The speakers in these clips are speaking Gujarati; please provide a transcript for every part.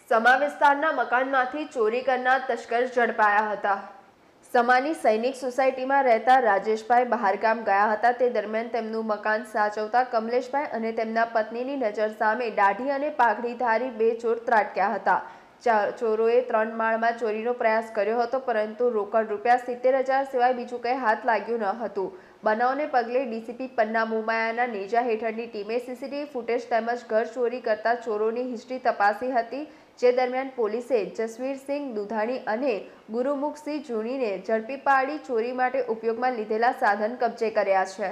સમા વિસ્તારના મકાનમાંથી ચોરી કરનાર તસ્કર ઝડપાયા હતા। સમાની સૈનિક સોસાયટીમાં રહેતા રાજેશભાઈ બહારગામ ગયા હતા। તે દરમિયાન તેમનું મકાન સાચવતા કમલેશભાઈ અને તેમના પત્નીની નજર સામે દાઢી અને પાઘડીધારી બે ચોર ત્રાટક્યા હતા। ચોરોએ 3 માળમાં ચોરીનો પ્રયાસ કર્યો હતો, પરંતુ રોકડ રૂપિયા 70,000 સિવાય બીજું કંઈ હાથ લાગ્યું ન હતું। બનાવને પગલે ડીસીપી પન્ના મુમાયાના નેજા હેઠળની ટીમે સીસીટીવી ફૂટેજ તેમજ ઘર ચોરી કરતા ચોરોની હિસ્ટ્રી તપાસી હતી, જે દરમિયાન પોલીસે જસવીરસિંહ દુધાણી અને ગુરુમુખસિંહ જૂનીને ઝડપી પાડી ચોરી માટે ઉપયોગમાં લીધેલા સાધન કબજે કર્યા છે।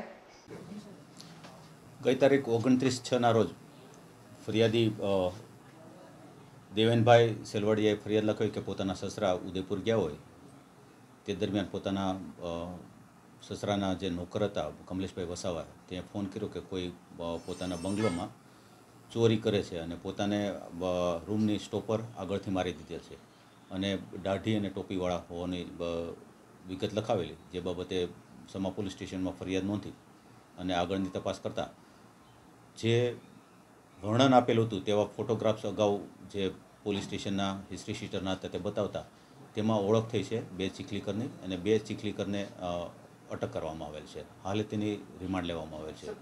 ગઈ તારીખ 29/6ના રોજ ફરિયાદી દેવેનભાઈ સેલવાડિયાએ ફરિયાદ લખાવી કે પોતાના સસરા ઉદયપુર ગયા હોય તે દરમિયાન પોતાના સસરાના જે નોકર હતા કમલેશભાઈ વસાવા તે ફોન કર્યો કે કોઈ પોતાના બંગલોમાં ચોરી કરે છે અને પોતાને રૂમની સ્ટોપર આગળથી મારી દીધેલ છે અને દાઢી અને ટોપીવાળા હોવાની વિગત લખાવેલી, જે બાબતે સમા પોલીસ સ્ટેશનમાં ફરિયાદ નોંધી અને આગળની તપાસ કરતાં જે વર્ણન આપેલું હતું તેવા ફોટોગ્રાફ્સ અગાઉ જે પોલીસ સ્ટેશનના હિસ્ટ્રી શીટરના હતા તે બતાવતા તેમાં ઓળખ થઈ છે 2 ચીખલીકરની અને 2 ચીખલીકરને અટક કરવામાં આવેલ છે। હાલ તેની રિમાન્ડ લેવામાં આવેલ છે।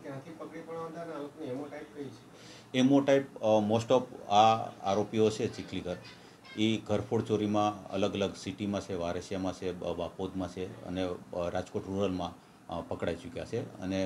એમો ટાઈપ મોસ્ટ ઓફ આ આરોપીઓ છે ચીખલીકર એ ઘરફોડ ચોરીમાં અલગ અલગ સિટીમાં છે, વારસિયામાં છે, બાપોદમાં છે અને રાજકોટ રૂરલમાં પકડાઈ ચૂક્યા છે અને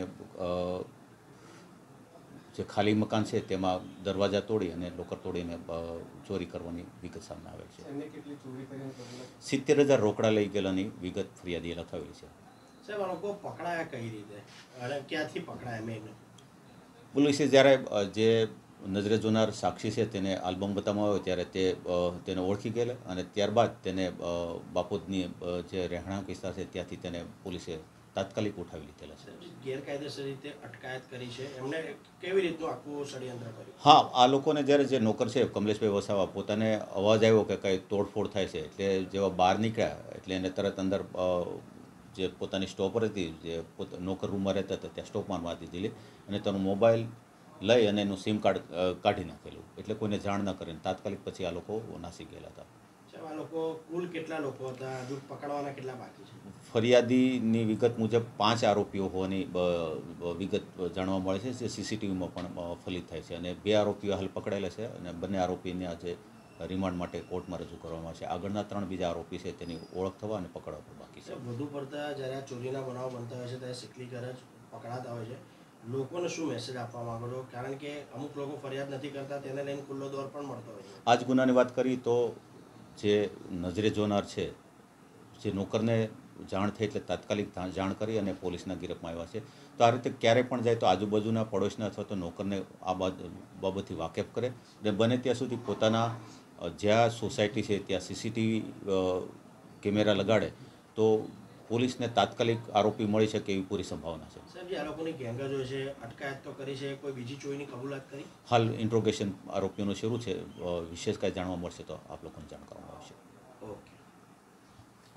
જે ખાલી મકાન છે તેમાં દરવાજા તોડી અને લોકર તોડીને ચોરી કરવાની વિગત સામે આવેલ છે। 70,000 રોકડા લઈ ગયેલાની વિગત ફરિયાદીએ લખાવેલી છે। પકડાયા કઈ રીતે અને ક્યાંથી પકડાયા મેં? પોલીસે જ્યારે જે નજરે જોનાર સાક્ષી છે તેને આલ્બમ બતાવવામાં આવ્યો ત્યારે તેને ઓળખી ગયેલા અને ત્યારબાદ તેને બાપોદની જે રહેણાંક વિસ્તાર છે ત્યાંથી તેને પોલીસે તાત્કાલિક ઉઠાવી લીધેલા છે। ગેરકાયદેસર રીતે અટકાયત કરી છે, એમને કેવી રીતનું આખું ષડયંત્ર કર્યું? હા, આ લોકોને જ્યારે જે નોકર છે કમલેશભાઈ વસાવા પોતાને અવાજ આવ્યો કે કંઈ તોડફોડ થાય છે એટલે જેવા બહાર નીકળ્યા એટલે એને તરત અંદર જે પોતાની સ્ટોપર હતી જે નોકર રૂમમાં રહેતા હતા ત્યાં સ્ટોપમાં મારી દીધેલી અને તેનો મોબાઈલ લઈ અને એનું સિમ કાર્ડ કાઢી નાખેલું, એટલે કોઈને જાણ ન કરીને તાત્કાલિક પછી આ લોકો નાસી ગયેલા હતા। આ લોકો કુલ કેટલા લોકો હતા? હજુ પકડવાના કેટલા બાકી છે? ફરિયાદીની વિગત મુજબ 5 આરોપીઓ હોવાની વિગત જાણવા મળે છે, જે સીસીટીવીમાં પણ ફલિત થાય છે અને 2 આરોપીઓ હાલ પકડાયેલા છે અને બંને આરોપીને આજે રિમાન્ડ માટે કોર્ટમાં રજૂ કરવામાં આવશે। આગળના 3 બીજા આરોપી છે તેની ઓળખ થવા અને પકડવા પણ બાકી છે। વધુ પડતા જ્યારે ચોરીના બનાવ બનતા હોય છે ત્યારે ચીખલીકર જ પકડાતા હોય છે, લોકોને શું મેસેજ આપવા માંગો છો? કારણ કે અમુક લોકો ફરિયાદ નથી કરતા, તેને લઈને ખુલ્લો દોર પણ મળતો હોય છે। આ જ ગુનાની વાત કરી તો જે નજરે જોનાર છે, જે નોકરને જાણ થઈ એટલે તાત્કાલિક જાણ કરી અને પોલીસના ગિરફમાં આવ્યા છે। તો આ રીતે ક્યારેય પણ જાય તો આજુબાજુના પડોશના અથવા તો નોકરને આ બાબતથી વાકેફ કરે અને બને ત્યાં સુધી પોતાના જ્યાં સોસાયટી છે ત્યાં સીસીટીવી કેમેરા લગાડે તો પોલીસને તાત્કાલિક આરોપી મળી શકે એવી પૂરી સંભાવના છે। સાહેબ, આ લોકોની ગેંગ જ હોય છે, અટકાયત તો કરી છે, કોઈ બીજી ચોરીની કબૂલાત કરી? હાલ ઇન્ટ્રોગેશન આરોપીઓનું શરૂ છે, વિશેષ કાંઈ જાણવા મળશે તો આપ લોકોને જાણ કરવામાં આવશે।